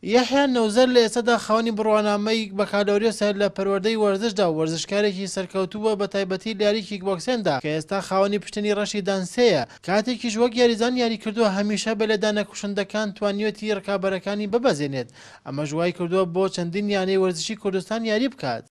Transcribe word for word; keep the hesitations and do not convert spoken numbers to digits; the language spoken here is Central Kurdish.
یحیە نەوزەر لە ئێستادا خاوەنی بڕوانامەی بەکالۆریۆسە لە پەروەردەی وەرزشدا و وەرزشکارێکی سەرکەوتووە بە تایبەتی لە یاری کیکبۆکسیندا کە ئێستا خاوەنی پشتنی ڕەشی دانسەیە. کاتێکیش وەک یاریزان یاری کردووە هەمیشە بە لێدانە کوشندەکان توانیوەتی ڕکابەرەکانی ببەزێنێت. ئەمە ژوای کردووە بۆ چەندین یانەی وەرزشی کوردستان یاری بکات.